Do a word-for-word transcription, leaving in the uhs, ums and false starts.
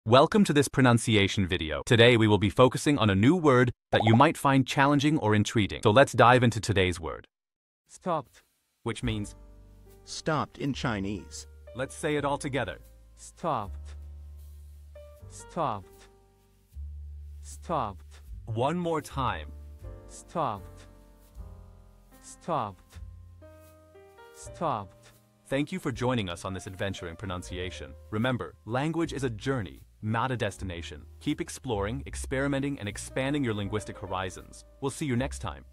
Welcome to this pronunciation video. Today we will be focusing on a new word that you might find challenging or intriguing. So let's dive into today's word. Stopped. Which means, Stopped in Chinese. let's say it all together. Stopped. Stopped. Stopped. One more time. Stopped. Stopped. Stopped. Thank you for joining us on this adventure in pronunciation. Remember, language is a journey, not a destination. Keep exploring, experimenting, and expanding your linguistic horizons. We'll see you next time.